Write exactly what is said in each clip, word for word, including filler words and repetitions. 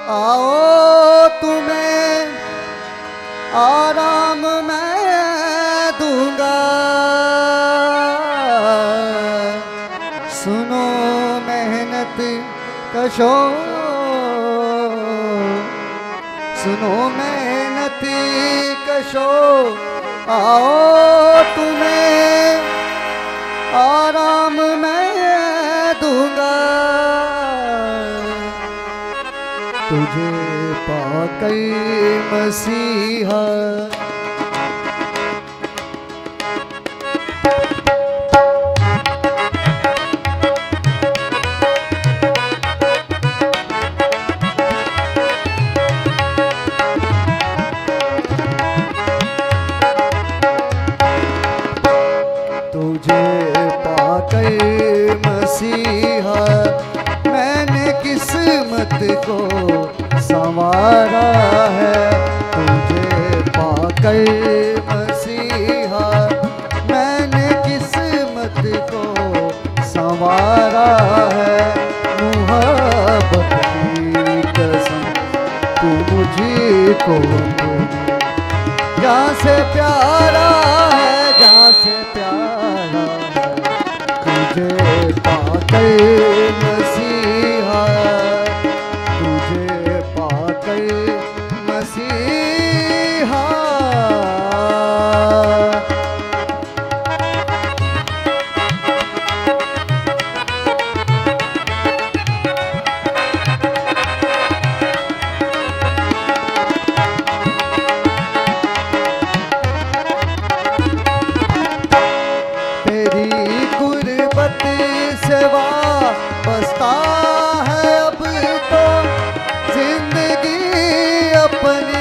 आओ तुम्हें आराम मैं दूंगा, सुनो मेहनत कशो, सुनो मेहनत कशो, आओ तुम्हें आराम मैं दूंगा, तुझे पाकर मसीहा। तुझे पाकर मसीहा मैंने किस्मत को संवारा है, तुझे पाकर मसीहा मैंने किस्मत को संवारा है। मुहब्बत की कसम तू मुझको जहाँ से प्यारा है, जहाँ से प्यारा है, तुझे पाकर मसीहा, तुझे पाकर मसीहा। सेवा बसता है अब तो जिंदगी अपनी,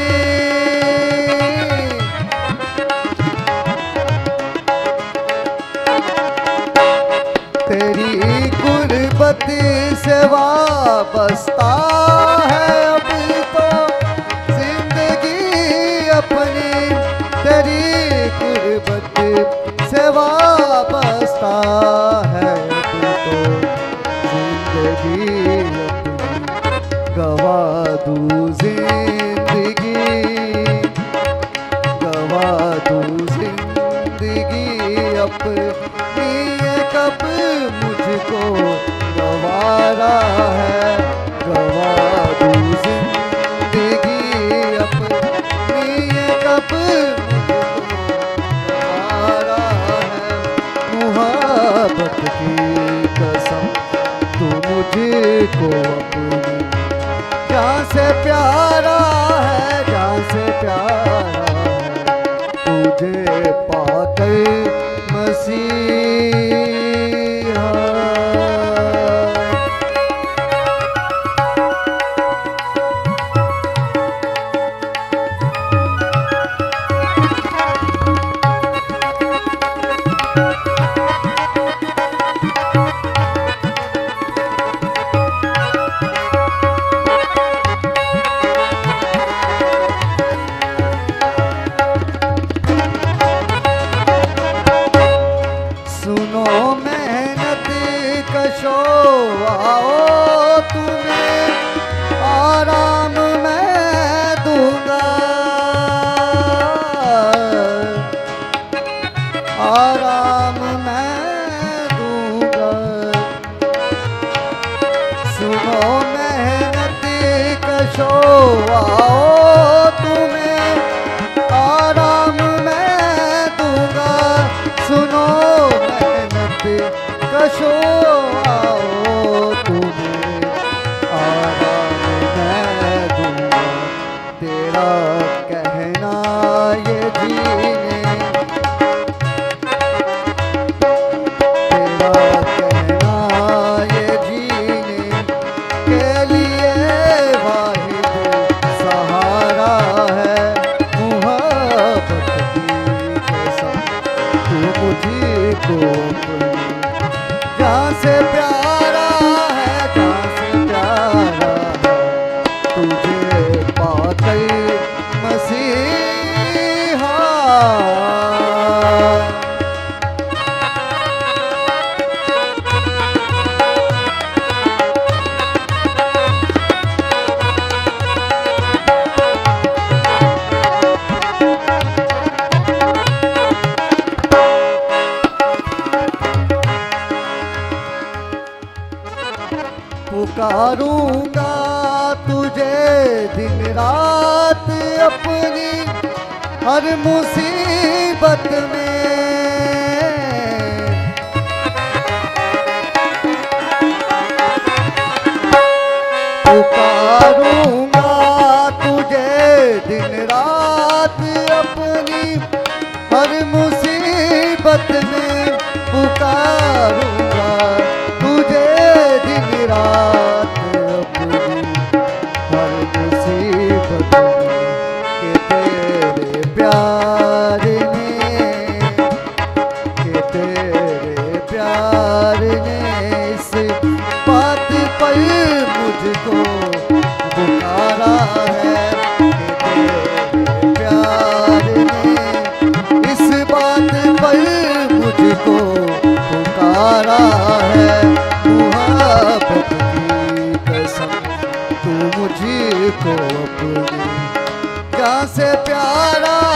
तेरी गुरबत सेवा बसता है अब तो जिंदगी अपनी, तेरी गुरबत सेवा बसता है जिंदगी गवा दूँ जिंदगी, गवा दूँ जिंदगी अपनी, कब मुझको गवारा है, गवा दूँ जिंदगी अपनी, कब मुझको गवारा है। मुहब्बत की कसम तू मुझको अपनी, जहाँ से प्यारा है, जहाँ से प्यारा है, तुझे पाकर मसीहा। सुनो मेहनत कशो, आओ तुम्हें आराम मैं दूंगा, आराम मैं दूंगा, सुनो मेहनत कशो, आओ तुम्हें आराम मैं दूंगा, सुनो कशो, आओ तुम्हें आराम मैं दूंगा, तेरा कहना ये जीने, तेरा कहना ये जीने के लिए वाहिद सहारा दिन रात अपनी हर मुसीबत में पुकारूंगा तुझे दिन रात अपनी हर मुसीबत में पुकारूंगा तुझे दिन रात अपनी हर मुसीबत में कि तेरे प्यार ने कि तेरे प्यार ने इस बात पर मुझको पुकारा है कि तेरे प्यार ने इस बात पर मुझको पुकारा है। मुहब्बत की कसम तू मुझको अपनी जान से प्यारा